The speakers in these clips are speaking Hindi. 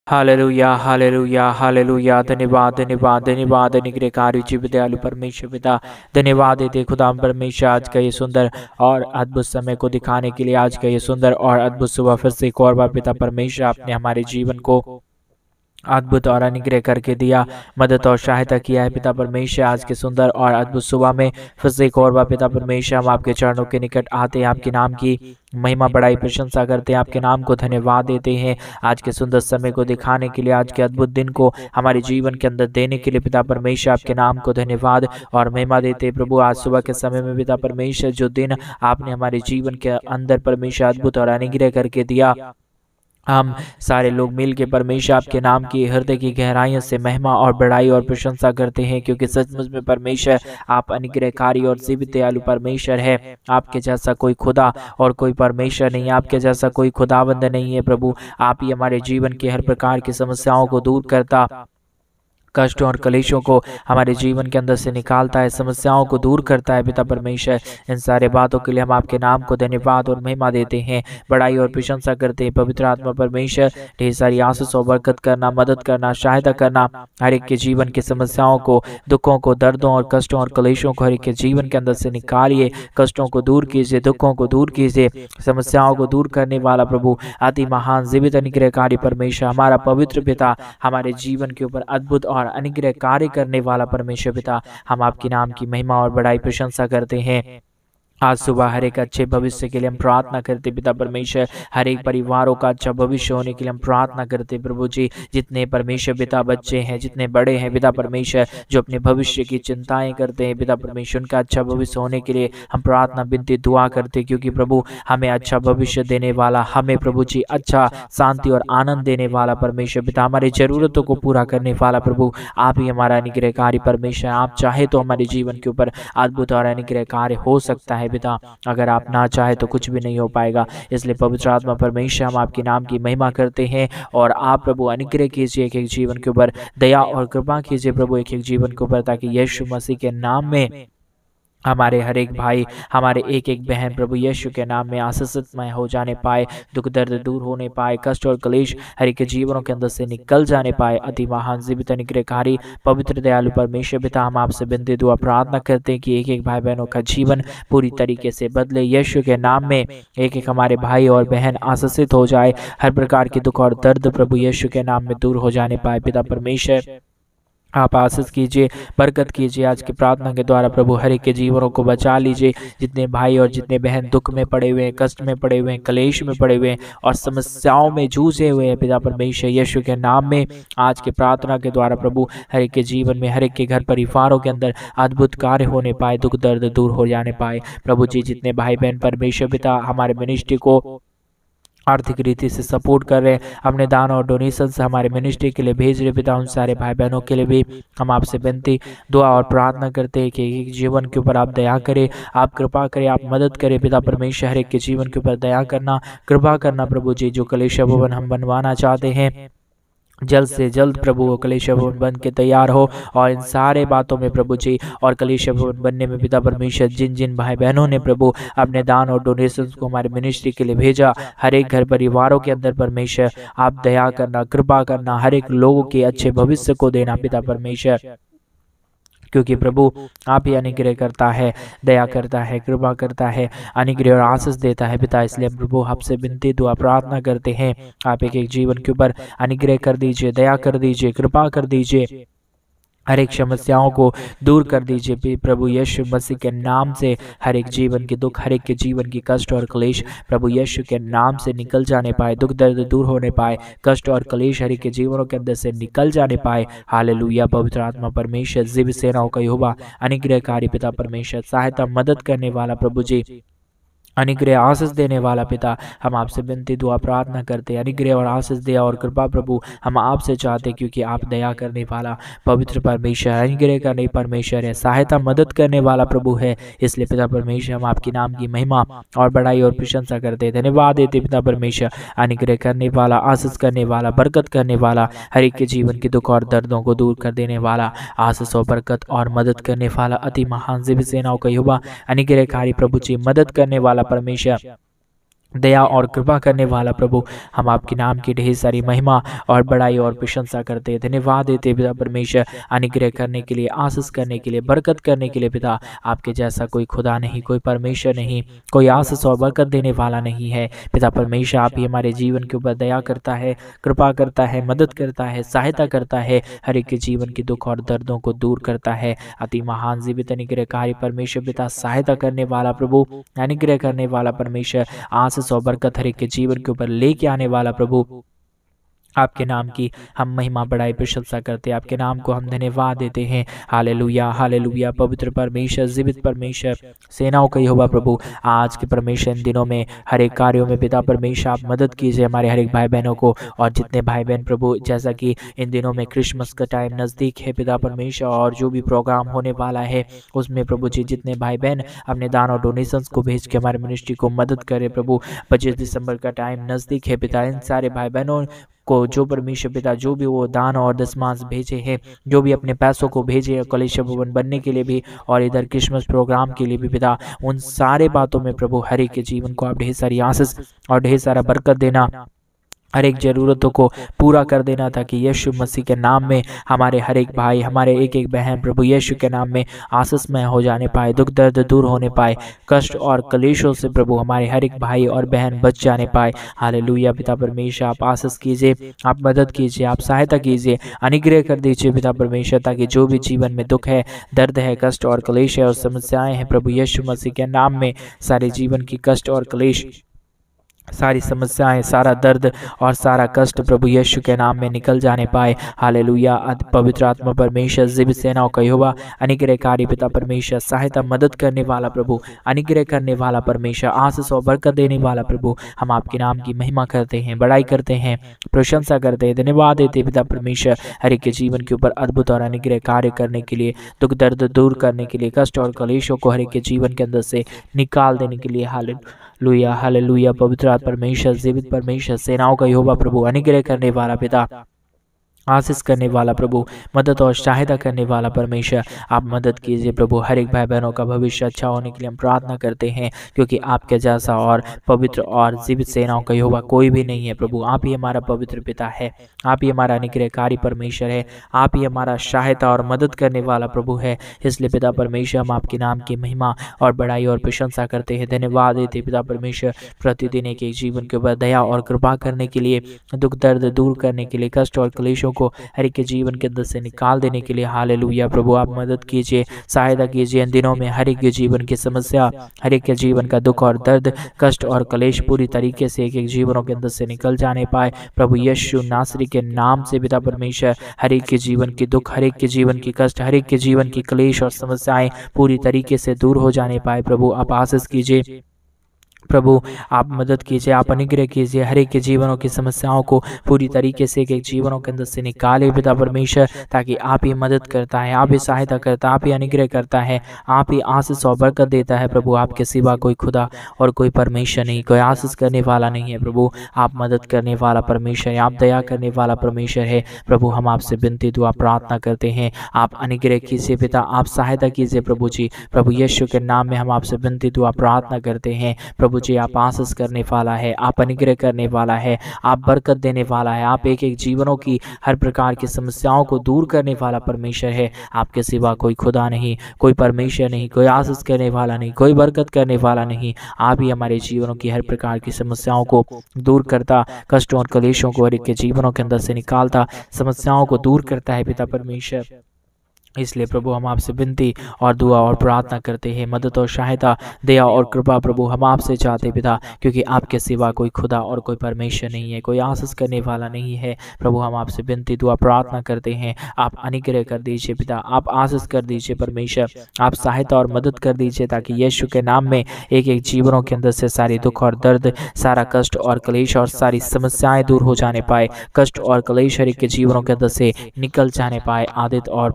Hallelujah hallelujah hallelujah. धन्यवाद धन्यवाद धन्यवाद अनुग्रहकारी जीव दयालु परमेश्वर पिता, धन्यवाद देते खुदा परमेश्वर आज का ये सुंदर और अद्भुत समय को दिखाने के लिए, आज का ये सुंदर और अद्भुत सुबह फिर से एक और बार पिता परमेश्वर आपने हमारे जीवन को अद्भुत और अनुग्रह करके दिया, मदद और सहायता किया है पिता परमेश्वर। आज के सुंदर और अद्भुत सुबह में फिर से एक और बार पिता परमेश्वर हम आपके चरणों के निकट आते हैं, आपके नाम की महिमा बड़ाई प्रशंसा करते हैं, आपके नाम को धन्यवाद देते हैं आज के सुंदर समय को दिखाने के लिए, आज के अद्भुत दिन को हमारे जीवन के अंदर देने के लिए पिता परमेश्वर आपके नाम को धन्यवाद और महिमा देते हैं प्रभु। आज सुबह के समय में पिता परमेश्वर जो दिन आपने हमारे जीवन के अंदर परमेश्वर अद्भुत और अनुग्रह करके दिया, हम सारे लोग मिल के परमेश्वर आपके नाम की हृदय की गहराइयों से महिमा और बड़ाई और प्रशंसा करते हैं, क्योंकि सचमुच में परमेश्वर आप अनुग्रहकारी और जीवित दयालु परमेश्वर है। आपके जैसा कोई खुदा और कोई परमेश्वर नहीं, आपके जैसा कोई खुदाबंद नहीं है प्रभु। आप ही हमारे जीवन के हर प्रकार की समस्याओं को दूर करता, कष्टों और कलेशों को हमारे जीवन के अंदर से निकालता है, समस्याओं को दूर करता है पिता परमेश्वर। इन सारे बातों के लिए हम आपके नाम को धन्यवाद और महिमा देते हैं, बड़ाई और प्रशंसा करते हैं। पवित्र आत्मा परमेश्वर ढेर सारी आशीष और बरकत करना, मदद करना, सहायता करना, हर एक के जीवन की समस्याओं को, दुखों को, दर्दों और कष्टों और कलेशों को हर एक के जीवन के अंदर से निकालिए, कष्टों को दूर कीजिए, दुखों को दूर कीजिए, समस्याओं को दूर करने वाला प्रभु, अति महान जीवित अनुग्रहकारी परमेश्वर, हमारा पवित्र पिता, हमारे जीवन के ऊपर अद्भुत और अनुग्रह कार्य करने वाला परमेश्वर पिता, हम आपके नाम की महिमा और बड़ाई प्रशंसा करते हैं। आज सुबह हर एक अच्छे भविष्य के लिए हम प्रार्थना करते पिता परमेश्वर, हर एक परिवारों का अच्छा भविष्य होने के लिए हम प्रार्थना करते प्रभु जी। जितने परमेश्वर पिता बच्चे हैं, जितने बड़े हैं पिता परमेश्वर, जो अपने भविष्य की चिंताएं करते हैं पिता परमेश्वर, उनका अच्छा भविष्य होने के लिए हम प्रार्थना विनती दुआ करते, क्योंकि प्रभु हमें अच्छा भविष्य देने वाला, हमें प्रभु जी अच्छा शांति और आनंद देने वाला परमेश्वर पिता, हमारी जरूरतों को पूरा करने वाला प्रभु, आप ही हमारा अनुग्रहकारी परमेश्वर। आप चाहे तो हमारे जीवन के ऊपर अद्भुत और अनुग्रह कार्य हो सकता है पिता, अगर आप ना चाहे तो कुछ भी नहीं हो पाएगा। इसलिए पवित्र आत्मा परमेश्वर हम आपके नाम की महिमा करते हैं, और आप प्रभु अनुग्रह कीजिए एक एक जीवन के ऊपर, दया और कृपा कीजिए प्रभु एक एक जीवन के ऊपर, ताकि यीशु मसीह के नाम में हमारे हर एक भाई, हमारे एक एक बहन प्रभु यीशु के नाम में आशीषितमय हो जाने पाए, दुख दर्द दूर होने पाए, कष्ट और क्लेश हर एक के जीवनों के अंदर से निकल जाने पाए। अति महान जीवित अनुग्रहकारी पवित्र दयालु परमेश्वर पिता, हम आपसे विनती दुआ प्रार्थना करते हैं कि एक एक भाई बहनों का जीवन पूरी तरीके से बदले, यीशु के नाम में एक एक हमारे भाई और बहन आशीषित हो जाए, हर प्रकार की दुख और दर्द प्रभु यीशु के नाम में दूर हो जाने पाए पिता परमेश्वर। आप आशीष कीजिए, बरकत कीजिए आज की प्रार्थना के द्वारा प्रभु, हर एक के जीवनों को बचा लीजिए। जितने भाई और जितने बहन दुख में पड़े हुए हैं, कष्ट में पड़े हुए हैं, क्लेश में पड़े हुए हैं और समस्याओं में जूझे हुए हैं पिता परमेश्वर, यीशु के नाम में आज की प्रार्थना के द्वारा प्रभु हर एक के जीवन में, हर एक के घर परिवारों के अंदर अद्भुत कार्य होने पाए, दुख दर्द दूर हो जाने पाए प्रभु जी। जितने भाई बहन परमेश्वर पिता हमारे मिनिस्ट्री को आर्थिक रीति से सपोर्ट कर रहे हैं, अपने दान और डोनेशन से हमारे मिनिस्ट्री के लिए भेज रहे पिता, उन सारे भाई बहनों के लिए भी हम आपसे विनती दुआ और प्रार्थना करते हैं कि जीवन के ऊपर आप दया करें, आप कृपा करें, आप मदद करें पिता परमेश्वर। हर एक के जीवन के ऊपर दया करना, कृपा करना प्रभु जी। जो कलेश भवन हम बनवाना चाहते हैं, जल्द से जल्द प्रभु वो कलेश भवन बन के तैयार हो, और इन सारे बातों में प्रभु जी और कलेश भवन बनने में पिता परमेश्वर जिन जिन भाई बहनों ने प्रभु अपने दान और डोनेशंस को हमारे मिनिस्ट्री के लिए भेजा, हर एक घर परिवारों के अंदर परमेश्वर आप दया करना, कृपा करना, हर एक लोगों के अच्छे भविष्य को देना पिता परमेश्वर, क्योंकि प्रभु आप ही अनुग्रह करता है, दया करता है, कृपा करता है, अनुग्रह और आशीष देता है पिता। इसलिए प्रभु आपसे विनती दुआ प्रार्थना करते हैं, आप एक एक जीवन के ऊपर अनुग्रह कर दीजिए, दया कर दीजिए, कृपा कर दीजिए, हर एक समस्याओं को दूर कर दीजिए प्रभु यीशु मसीह के नाम से। हर एक जीवन के दुख, हर एक के जीवन की कष्ट और क्लेश प्रभु यीशु के नाम से निकल जाने पाए, दुख दर्द दूर होने पाए, कष्ट और क्लेश हर एक के जीवनों के अंदर से निकल जाने पाए। हालेलुया। पवित्र आत्मा परमेश्वर, जीवित सेनाओं का यहोवा, अनुग्रहकारी पिता परमेश्वर, सहायता मदद करने वाला प्रभु जी, अनुग्रह आशीष देने वाला पिता, हम आपसे विनती दुआ प्रार्थना करते हैं, अनुग्रह और आशीष दया और कृपा प्रभु हम आपसे चाहते, क्योंकि आप दया करने वाला पवित्र परमेश्वर, अनुग्रह करने परमेश्वर है, सहायता मदद करने वाला प्रभु है। इसलिए पिता परमेश्वर हम आपके नाम की महिमा और बड़ाई और प्रशंसा करते हैं, धन्यवाद देते पिता परमेश्वर, अनुग्रह करने वाला, आशीष करने वाला, बरकत करने वाला, हर एक के जीवन के दुख और दर्दों को दूर कर देने वाला, आशीष और बरकत और मदद करने वाला, अति महान जीवित सेनाओं का यहोवा, अनुग्रहकारी प्रभु जी, मदद करने वाला परमेश्वर, दया और कृपा करने वाला प्रभु, हम आपके नाम की ढेर सारी महिमा और बड़ाई और प्रशंसा करते हैं, धन्यवाद देते पिता परमेश्वर, अनुग्रह करने के लिए, आशीष करने के लिए, बरकत करने के लिए पिता। आपके जैसा कोई खुदा नहीं, कोई परमेश्वर नहीं, कोई आशीष और बरकत देने वाला नहीं है पिता परमेश्वर। आप ही हमारे जीवन के ऊपर दया करता है, कृपा करता है, मदद करता है, सहायता करता है, हर एक के जीवन के दुख और दर्दों को दूर करता है। अति महान जीवित अनुग्रहकारी परमेश्वर पिता, सहायता करने वाला प्रभु, अनुग्रह करने वाला परमेश्वर, आशीष और बरकत हर एक के जीवन के ऊपर लेके आने वाला प्रभु, आपके नाम की हम महिमा बड़ाई प्रशंसा करते हैं, आपके नाम को हम धन्यवाद देते हैं। Hallelujah hallelujah. पवित्र परमेश्वर, जीवित परमेश्वर, सेनाओं का यहोवा प्रभु, आज के परमेश्वर इन दिनों में हर एक कार्यों में पिता परमेश्वर आप मदद कीजिए हमारे हर एक भाई बहनों को। और जितने भाई बहन प्रभु, जैसा कि इन दिनों में क्रिसमस का टाइम नज़दीक है पिता परमेश्वर, और जो भी प्रोग्राम होने वाला है उसमें प्रभु जी जितने भाई बहन अपने दान और डोनेशंस को भेज के हमारे मिनिस्ट्री को मदद करे प्रभु। 25 दिसंबर का टाइम नज़दीक है पिता, इन सारे भाई बहनों को जो परमेश्वर पिता जो भी वो दान और दशमांश भेजे हैं, जो भी अपने पैसों को भेजे कलेश भवन बनने के लिए भी और इधर क्रिसमस प्रोग्राम के लिए भी पिता, उन सारे बातों में प्रभु हर एक के जीवन को आप ढेर सारी आशीष और ढेर सारा बरकत देना, हर एक ज़रूरतों को पूरा कर देना, ताकि यीशु मसीह के नाम में हमारे हर एक भाई, हमारे एक एक बहन प्रभु यीशु के नाम में आशीषमय हो जाने पाए, दुख दर्द दूर होने पाए, कष्ट और कलेशों से प्रभु हमारे हर एक भाई और बहन बच जाने पाए। हालेलुया पिता परमेश्वर, आप आशीष कीजिए, आप मदद कीजिए, आप सहायता कीजिए, अनुग्रह कर दीजिए पिता परमेश्वर, ताकि जो भी जीवन में दुख है, दर्द है, कष्ट और क्लेश है और समस्याएं हैं प्रभु यीशु मसीह के नाम में, सारे जीवन की कष्ट और क्लेश, सारी समस्याएं, सारा दर्द और सारा कष्ट प्रभु यीशु के नाम में निकल जाने पाए। हालेलुया। पवित्र आत्मा परमेश्वर, जीवित सेनाओं का यहोवा, अनुग्रहकारी पिता परमेश्वर, सहायता मदद करने वाला प्रभु, अनुग्रह करने वाला परमेश्वर, आशीष और बरकत देने वाला प्रभु, हम आपके नाम की महिमा करते हैं, बड़ाई करते हैं, प्रशंसा करते हैं, धन्यवाद देते पिता परमेश्वर, हर एक के जीवन के ऊपर अद्भुत और अनुग्रह कार्य करने के लिए, दुख दर्द दूर करने के लिए, कष्ट और कलेशों को हर एक के जीवन के अंदर से निकाल देने के लिए। Hallelujah hallelujah. पवित्र परमेश्वर, जीवित परमेश्वर, सेनाओं का यहोवा प्रभु, अनुग्रह करने वाला पिता, आशीष करने वाला प्रभु, मदद और सहायता करने वाला परमेश्वर, आप मदद कीजिए प्रभु। हर एक भाई बहनों का भविष्य अच्छा होने के लिए हम प्रार्थना करते हैं, क्योंकि आपके जैसा और पवित्र और जीवित सेनाओं का यहोवा कोई भी नहीं है प्रभु। आप ही हमारा पवित्र पिता है, आप ही हमारा अनुग्रहकारी परमेश्वर है, आप ही हमारा सहायता और मदद करने वाला प्रभु है। इसलिए पिता परमेश्वर, हम आपके नाम की महिमा और बड़ाई और प्रशंसा करते हैं, धन्यवाद देते पिता परमेश्वर, प्रतिदिन एक एक जीवन के ऊपर दया और कृपा करने के लिए, दुख दर्द दूर करने के लिए, कष्ट और क्लेशों को हर एक के जीवन के अंदर से निकाल देने के लिए। हालेलुया प्रभु, आप मदद कीजिए, सहायता कीजिए। इन दिनों में हर एक के जीवन की समस्या, हर एक के जीवन का दुख और दर्द, कष्ट और क्लेश पूरी तरीके से एक एक जीवनों के अंदर से निकल जाने पाए प्रभु यीशु नासरी के नाम से पिता परमेश्वर। हर एक के जीवन की दुख, हर एक के जीवन की कष्ट, हर एक के जीवन की क्लेश और समस्याएं पूरी तरीके से दूर हो जाने पाए प्रभु। आप आशीष कीजिए प्रभु, आप मदद कीजिए, आप अनुग्रह कीजिए, हर एक के जीवनों की समस्याओं को पूरी तरीके से एक एक जीवनों के अंदर से निकाले पिता परमेश्वर, ताकि आप ही मदद करता है, आप ही सहायता करता है, आप ही अनुग्रह करता है, आप ही आशीष और बरकत देता है प्रभु। आपके सिवा कोई खुदा और कोई परमेश्वर नहीं, कोई आशीष करने वाला नहीं है प्रभु। आप मदद करने वाला परमेश्वर है, आप दया करने वाला परमेश्वर है प्रभु। हम आपसे विनती दुआ प्रार्थना करते हैं, आप अनुग्रह कीजिए पिता, आप सहायता कीजिए प्रभु जी। प्रभु यीशु के नाम में हम आपसे विनती दुआ प्रार्थना करते हैं प्रभु जी। आप आशीष करने वाला है, आप अनुग्रह करने वाला है, आप बरकत देने वाला है, आप एक एक जीवनों की हर प्रकार की समस्याओं को दूर करने वाला परमेश्वर है। आपके सिवा कोई खुदा नहीं, कोई परमेश्वर नहीं, कोई आशीष करने वाला नहीं, कोई बरकत करने वाला नहीं। आप ही हमारे जीवनों की हर प्रकार की समस्याओं को दूर करता, कष्टों और कलेशों को हर एक के जीवनों के अंदर से निकालता, समस्याओं को दूर करता है पिता परमेश्वर। इसलिए प्रभु, हम आपसे विनती और दुआ और प्रार्थना करते हैं, मदद और सहायता, दया और कृपा प्रभु हम आपसे चाहते पिता, क्योंकि आपके सिवा कोई खुदा और कोई परमेश्वर नहीं है, कोई आशीष करने वाला नहीं है प्रभु। हम आपसे विनती दुआ प्रार्थना करते हैं, आप अनुग्रह कर दीजिए पिता, आप आशीष कर दीजिए परमेश्वर, आप सहायता और मदद कर दीजिए, ताकि यीशु के नाम में एक एक जीवनों के अंदर से सारी दुख और दर्द, सारा कष्ट और क्लेश और सारी समस्याएं दूर हो जाने पाए, कष्ट और क्लेश हर एक के जीवनों के अंदर से निकल जाने पाए। आदित्य और पवित्र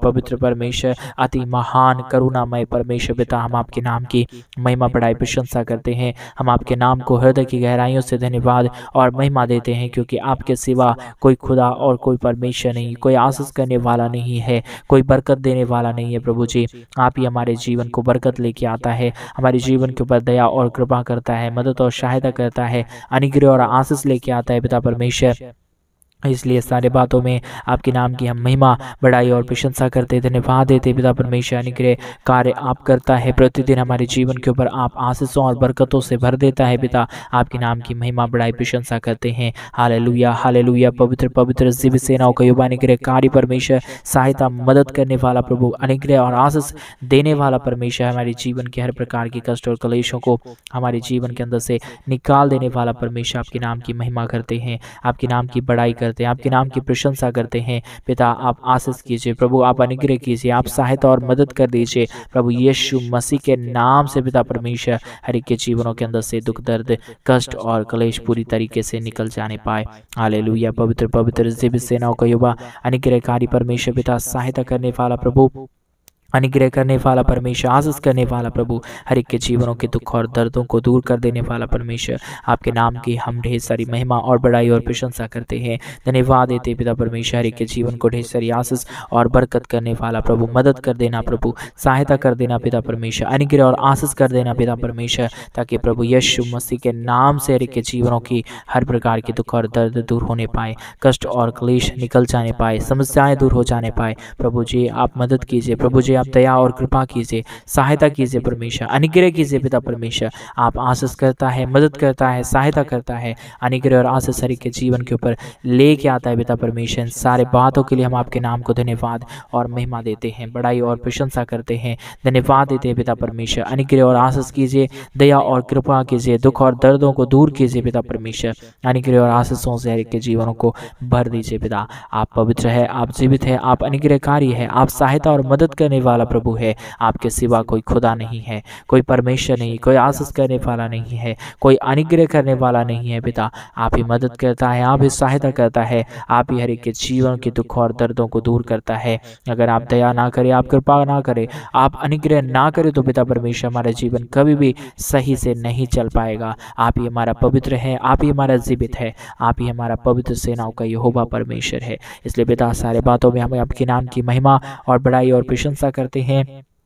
परमेश्वर, अति महान करुणामय परमेश्वर पिता, हम आपके नाम की महिमा बढ़ाई प्रशंसा करते हैं। हम आपके नाम को हृदय की गहराइयों से धन्यवाद और महिमा देते हैं, क्योंकि आपके सिवा कोई खुदा और कोई परमेश्वर नहीं, कोई आशीष करने वाला नहीं है, कोई बरकत देने वाला नहीं है। प्रभु जी, आप ही हमारे जीवन को बरकत लेके आता है, हमारे जीवन के ऊपर दया और कृपा करता है, मदद और सहायता करता है, अनुग्रह और आशीष लेके आता है पिता परमेश्वर। इसलिए सारे बातों में आपके नाम की हम महिमा बढ़ाई और प्रशंसा करते, धन्यवाद देते पिता परमेश्वर। अनुग्रह कार्य आप करता है प्रतिदिन हमारे जीवन के ऊपर, आप आशीषों और बरकतों से भर देता है पिता। आपके नाम की महिमा बढ़ाई प्रशंसा करते हैं। Hallelujah hallelujah. पवित्र पवित्र दिव्य सेनाओं का युवा अनुग्रह कार्य परमेश्वर, सहायता मदद करने वाला प्रभु, अनुग्रह और आशीष देने वाला परमेश्वर, हमारे जीवन के हर प्रकार के कष्ट और क्लेशों को हमारे जीवन के अंदर से निकाल देने वाला परमेश्वर, आपके नाम की महिमा करते हैं, आपके नाम की बड़ाई करते हैं, आपके नाम की प्रशंसा करते हैं पिता। आप आशीष कीजिए प्रभु, आप अनुग्रह कीजिए, आप सहायता और मदद कर दीजिए प्रभु यीशु मसीह के नाम से पिता परमेश्वर। हर एक के जीवनों के अंदर से दुख दर्द कष्ट और क्लेश पूरी तरीके से निकल जाने पाए। हालेलुया। पवित्र पवित्र दिव्य सेनाओं का युवा अनुग्रहकारी परमेश्वर पिता, सहायता करने वाला प्रभु, अनुग्रह करने वाला परमेश्वर, आशीष करने वाला प्रभु, हर एक के जीवनों के दुख और दर्दों को दूर कर देने वाला परमेश्वर, आपके नाम की हम ढेर सारी महिमा और बड़ाई और प्रशंसा करते हैं, धन्यवाद देते पिता परमेश्वर। हर एक के जीवन को ढेर सारी आशीष और बरकत करने वाला प्रभु, मदद कर देना प्रभु, सहायता कर देना पिता परमेश्वर, अनुग्रह और आशीष कर देना पिता परमेश्वर, ताकि प्रभु यीशु मसीह के नाम से हर एक के जीवनों की हर प्रकार के दुख और दर्द दूर होने पाए, कष्ट और क्लेश निकल जाने पाए, समस्याएं दूर हो जाने पाए। प्रभु जी आप मदद कीजिए, प्रभु जी दया और कृपा कीजिए, सहायता कीजिए परमेश्वर, अनुग्रह कीजिए पिता परमेश्वर। आप आशीष करता है, मदद करता है, सहायता करता है, अनुग्रह और आशीष हर एक के जीवन के ऊपर लेके आता है पिता परमेश्वर। सारे बातों के लिए हम आपके नाम को धन्यवाद और महिमा देते हैं, बड़ाई और प्रशंसा करते हैं, धन्यवाद देते हैं पिता परमेश्वर। अनुग्रह और आशीष कीजिए, दया और कृपा कीजिए, दुख और दर्दों को दूर कीजिए पिता परमेश्वर। अनुग्रह और आशीषों से हर एक के जीवनों को भर दीजिए पिता। आप पवित्र है, आप जीवित है, आप अनुग्रहकारी है, आप सहायता और मदद करने वाला प्रभु है। आपके सिवा कोई खुदा नहीं है, कोई परमेश्वर नहीं, कोई आशीष करने वाला नहीं है, कोई अनुग्रह करने वाला नहीं है पिता। आप ही मदद करता है, आप ही सहायता करता है, आप ही हर एक के जीवन के दुख और दर्दों को दूर करता है। अगर आप दया ना करें, आप कृपा ना करें, आप अनुग्रह ना करें तो पिता परमेश्वर हमारा जीवन कभी भी सही से नहीं चल पाएगा। आप ही हमारा पवित्र है, आप ही हमारा जीवित है, आप ही हमारा पवित्र सेनाओं का यहोवा परमेश्वर है। इसलिए पिता सारे बातों में हमें आपके नाम की महिमा और बड़ाई और प्रशंसा करते हैं,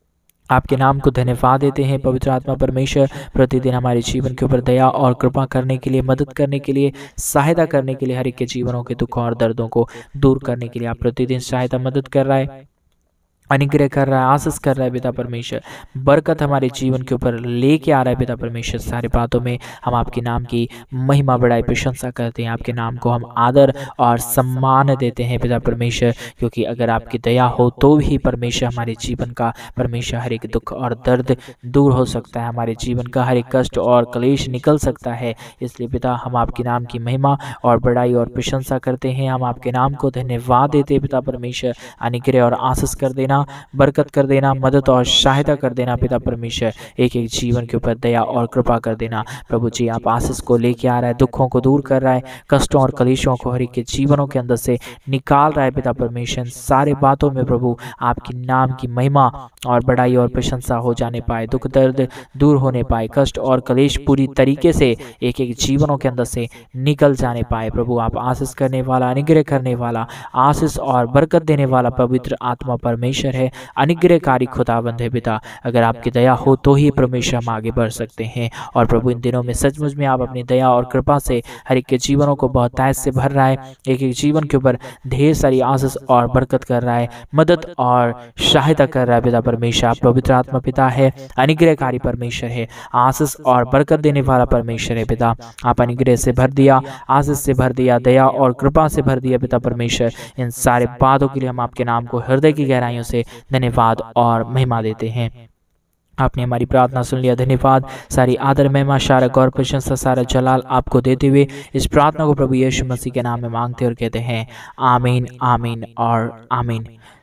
आपके नाम को धन्यवाद देते हैं। पवित्र आत्मा परमेश्वर प्रतिदिन हमारे जीवन के ऊपर दया और कृपा करने के लिए, मदद करने के लिए, सहायता करने के लिए, हर एक के जीवनों के दुख और दर्दों को दूर करने के लिए आप प्रतिदिन सहायता मदद कर रहा है, अनुग्रह कर रहा है, आशीष कर रहा है पिता परमेश्वर, बरकत हमारे जीवन के ऊपर लेके आ रहा है पिता परमेश्वर। सारे बातों में हम आपके नाम की महिमा बढ़ाई प्रशंसा करते हैं, आपके नाम को हम आदर और सम्मान देते हैं पिता परमेश्वर, क्योंकि अगर आपकी दया हो तो ही परमेश्वर हमारे जीवन का परमेश्वर हर एक दुख और दर्द दूर हो सकता है, हमारे जीवन का हर एक कष्ट और क्लेश निकल सकता है। इसलिए पिता हम आपके नाम की महिमा और बड़ाई और प्रशंसा करते हैं, हम आपके नाम को धन्यवाद देते हैं पिता परमेश्वर। अनुग्रह और आशीष कर देना, बरकत कर देना, मदद और सहायता कर देना पिता परमेश्वर, एक एक जीवन के ऊपर दया और कृपा कर देना। प्रभु जी आप आशीष को लेके आ रहा है, दुखों को दूर कर रहा है, कष्टों और कलेशों को हर एक के जीवनों के अंदर से निकाल रहा है पिता परमेश्वर। सारे बातों में प्रभु आपके नाम की महिमा और बड़ाई और प्रशंसा हो जाने पाए, दुख दर्द दूर होने पाए, कष्ट और कलेश पूरी तरीके से एक एक जीवनों के अंदर से निकल जाने पाए। प्रभु आप आशीष करने वाला, अनुग्रह करने वाला, आशीष और बरकत देने वाला पवित्र आत्मा परमेश्वर है, अनुग्रहकारी खुदावंद है पिता। अगर आपकी दया हो तो ही परमेश्वर हम आगे बढ़ सकते हैं। और प्रभु इन दिनों में सचमुच में आप अपनी दया और कृपा से हर एक के जीवनों को बहुतायत से भर रहा है, एक एक जीवन के ऊपर ढेर सारी आशीष और बरकत कर रहा है, मदद और सहायता कर रहा है पिता परमेश्वर। आप पवित्र आत्मा पिता है, अनुग्रहकारी परमेश्वर है, आशीष और बरकत देने वाला परमेश्वर है पिता। आप अनुग्रह से भर दिया, आशीष से भर दिया, दया और कृपा से भर दिया पिता परमेश्वर। इन सारे बातों के लिए हम आपके नाम को हृदय की गहराइयों से धन्यवाद और महिमा देते हैं। आपने हमारी प्रार्थना सुन लिया, धन्यवाद। सारी आदर महिमा सारा गौर प्रशंसा सारा जलाल आपको देते हुए इस प्रार्थना को प्रभु यीशु मसीह के नाम में मांगते और कहते हैं आमीन, आमीन और आमीन।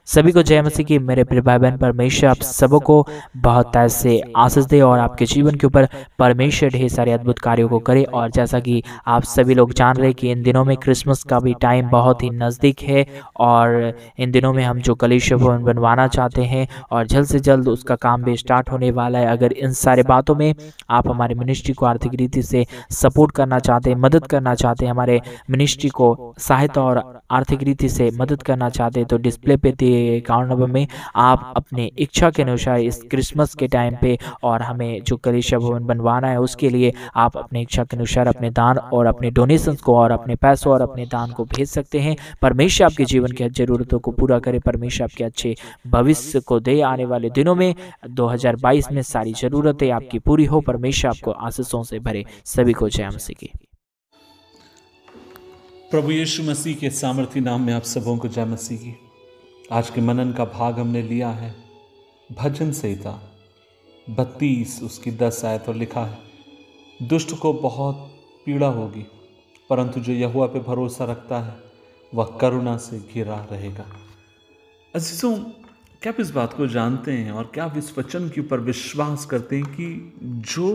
सभी को जय मसीह की। मेरे प्रिय भाई बहन, परमेश्वर आप सबको बहुत ऐसे आशीष दे और आपके जीवन के ऊपर परमेश्वर ढेर सारे अद्भुत कार्यों को करे। और जैसा कि आप सभी लोग जान रहे हैं कि इन दिनों में क्रिसमस का भी टाइम बहुत ही नज़दीक है और इन दिनों में हम जो कलीसिया भवन बनवाना चाहते हैं और जल्द से जल्द उसका काम भी स्टार्ट होने वाला है। अगर इन सारे बातों में आप हमारे मिनिस्ट्री को आर्थिक रीति से सपोर्ट करना चाहते हैं, मदद करना चाहते हैं, हमारे मिनिस्ट्री को सहायता और आर्थिक रीति से मदद करना चाहते हैं, तो डिस्प्ले पे दिए अकाउंट नंबर में आप अपने इच्छा के अनुसार इस क्रिसमस के टाइम पे और हमें जो कलीसिया भवन बनवाना है उसके लिए आप अपने इच्छा के अनुसार अपने दान और अपने डोनेशंस को और अपने पैसों और अपने दान को भेज सकते हैं। परमेश्वर आपके जीवन की जरूरतों को पूरा करे, परमेश्वर आपके अच्छे भविष्य को दे। आने वाले दिनों में 2022 में सारी जरूरतें आपकी पूरी हो। परमेश्वर आपको आशीषों से भरे। सभी को जय मसीह की। प्रभु यीशु मसीह के सामर्थी नाम में आप सबों को जय मसीह की। आज के मनन का भाग हमने लिया है भजन संहिता 32 उसकी 10 आयत और लिखा है, दुष्ट को बहुत पीड़ा होगी परंतु जो यहोवा पे भरोसा रखता है वह करुणा से घिरा रहेगा। अजीजों, क्या आप इस बात को जानते हैं और क्या आप इस वचन के ऊपर विश्वास करते हैं कि जो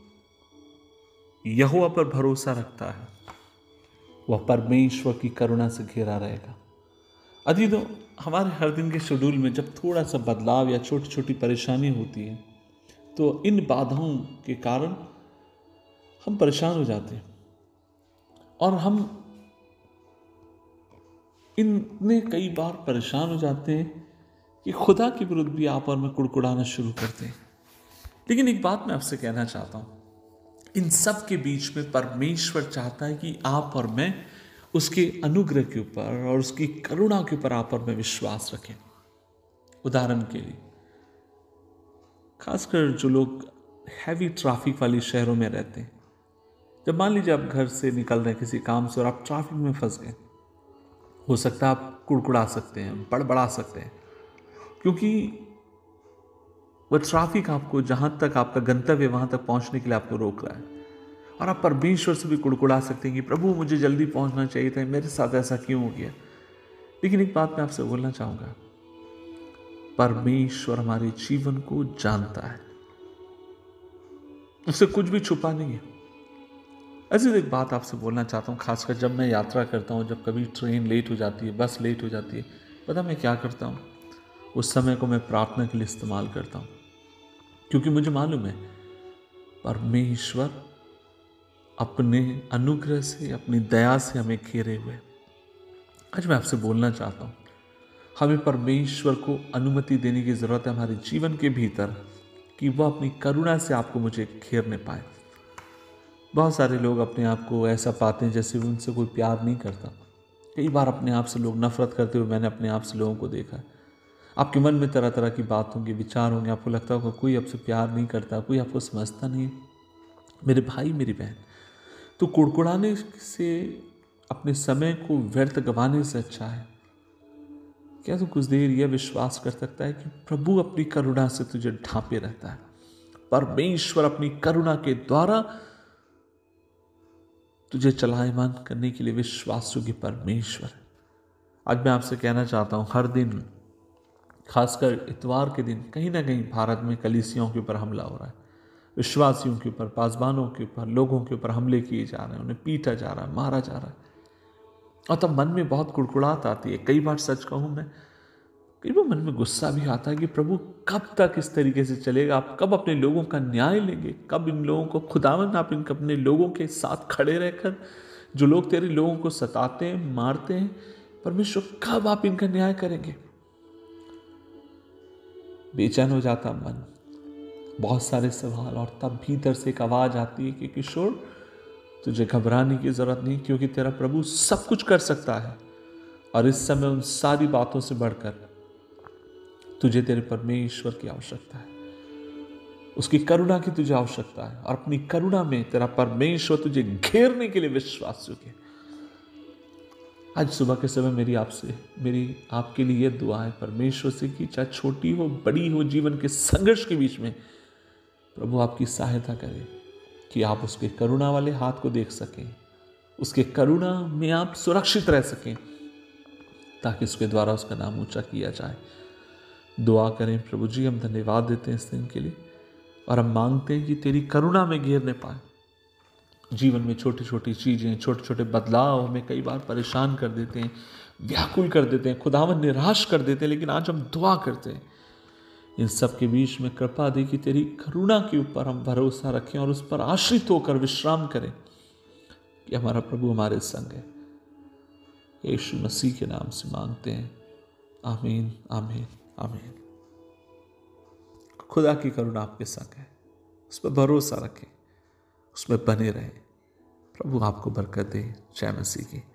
यहोवा पर भरोसा रखता है वह परमेश्वर की करुणा से घिरा रहेगा। अजीजों, हमारे हर दिन के शेड्यूल में जब थोड़ा सा बदलाव या छोटी छोटी परेशानी होती है तो इन बाधाओं के कारण हम परेशान हो जाते हैं और हम इनमें कई बार परेशान हो जाते हैं कि खुदा के विरुद्ध भी आप और मैं कुड़कुड़ाना शुरू करते हैं। लेकिन एक बात मैं आपसे कहना चाहता हूं, इन सब के बीच में परमेश्वर चाहता है कि आप और मैं उसके अनुग्रह के ऊपर और उसकी करुणा के ऊपर आप और मैं विश्वास रखें। उदाहरण के लिए, खासकर जो लोग हैवी ट्रैफिक वाली शहरों में रहते हैं, जब मान लीजिए आप घर से निकल रहे हैं किसी काम से और आप ट्रैफिक में फंस गए, हो सकता है आप कुड़कुड़ा सकते हैं, बड़बड़ा सकते हैं, क्योंकि वह ट्रैफिक आपको जहां तक आपका गंतव्य वहां तक पहुंचने के लिए आपको रोक रहा है। और आप परमेश्वर से भी कुड़कुड़ा सकते हैं कि प्रभु मुझे जल्दी पहुंचना चाहिए था, मेरे साथ ऐसा क्यों हो गया। लेकिन एक बात मैं आपसे बोलना चाहूंगा, परमेश्वर हमारे जीवन को जानता है, उससे कुछ भी छुपा नहीं है। ऐसी एक बात आपसे बोलना चाहता हूं, खासकर जब मैं यात्रा करता हूं, जब कभी ट्रेन लेट हो जाती है, बस लेट हो जाती है, पता मैं क्या करता हूं, उस समय को मैं प्रार्थना के लिए इस्तेमाल करता हूं, क्योंकि मुझे मालूम है परमेश्वर अपने अनुग्रह से, अपनी दया से हमें घेरे हुए। आज मैं आपसे बोलना चाहता हूं, हमें परमेश्वर को अनुमति देने की जरूरत है हमारे जीवन के भीतर कि वह अपनी करुणा से आपको मुझे घेरने पाए। बहुत सारे लोग अपने आप को ऐसा पाते हैं जैसे उनसे कोई प्यार नहीं करता। कई बार अपने आप से लोग नफरत करते हुए मैंने अपने आप से लोगों को देखा है। आपके मन में तरह तरह की बात होंगी, विचार होंगे, आपको लगता होगा कोई आपसे प्यार नहीं करता, कोई आपको समझता नहीं। मेरे भाई मेरी बहन, तो कुड़कुड़ाने से, अपने समय को व्यर्थ गंवाने से अच्छा है क्या तू कुछ देर यह विश्वास कर सकता है कि प्रभु अपनी करुणा से तुझे ढांपे रहता है। परमेश्वर अपनी करुणा के द्वारा तुझे चलायमान करने के लिए विश्वास योग्य परमेश्वर है। आज मैं आपसे कहना चाहता हूं, हर दिन, खासकर इतवार के दिन, कहीं ना कहीं भारत में कलीसियाओं के ऊपर हमला हो रहा है, विश्वासियों के ऊपर, पासबानों के ऊपर, लोगों के ऊपर हमले किए जा रहे हैं, उन्हें पीटा जा रहा है, मारा जा रहा है। और तब मन में बहुत कुड़कुड़ाहट आती है। कई बार सच कहूं मैं, कई बार मन में गुस्सा भी आता है कि प्रभु कब तक इस तरीके से चलेगा, आप कब अपने लोगों का न्याय लेंगे, कब इन लोगों को, खुदावंद आप इनके अपने लोगों के साथ खड़े रहकर, जो लोग तेरे लोगों को सताते हैं, मारते हैं, परमेश्वर कब आप इनका न्याय करेंगे। बेचैन हो जाता मन, बहुत सारे सवाल, और तब भीतर से एक आवाज आती है कि किशोर तुझे घबराने की जरूरत नहीं, क्योंकि तेरा प्रभु सब कुछ कर सकता है। और इस समय उन सारी बातों से बढ़कर तुझे तेरे परमेश्वर की आवश्यकता है, उसकी करुणा की तुझे आवश्यकता है, और अपनी करुणा में तेरा परमेश्वर तुझे घेरने के लिए विश्वास योग्य। आज सुबह के समय मेरी आपके लिए यह दुआ है परमेश्वर से कि चाहे छोटी हो बड़ी हो, जीवन के संघर्ष के बीच में प्रभु आपकी सहायता करे कि आप उसके करुणा वाले हाथ को देख सकें, उसके करुणा में आप सुरक्षित रह सकें, ताकि उसके द्वारा उसका नाम ऊंचा किया जाए। दुआ करें। प्रभु जी, हम धन्यवाद देते हैं इस दिन के लिए, और हम मांगते हैं कि तेरी करुणा में घेरने पाए। जीवन में छोटी छोटी चीज़ें, छोटे छोटे बदलाव हमें कई बार परेशान कर देते हैं, व्याकुल कर देते हैं, खुदावन निराश कर देते हैं, लेकिन आज हम दुआ करते हैं इन सब के बीच में कृपा दे कि तेरी करुणा के ऊपर हम भरोसा रखें और उस पर आश्रित होकर विश्राम करें कि हमारा प्रभु हमारे संग है। यीशु मसीह के नाम से मांगते हैं, आमीन, आमीन, आमीन। खुदा की करुणा आपके संग है, उस पर भरोसा रखें, उसमें बने रहें। प्रभु आपको बरकत दे। जय मसीह की।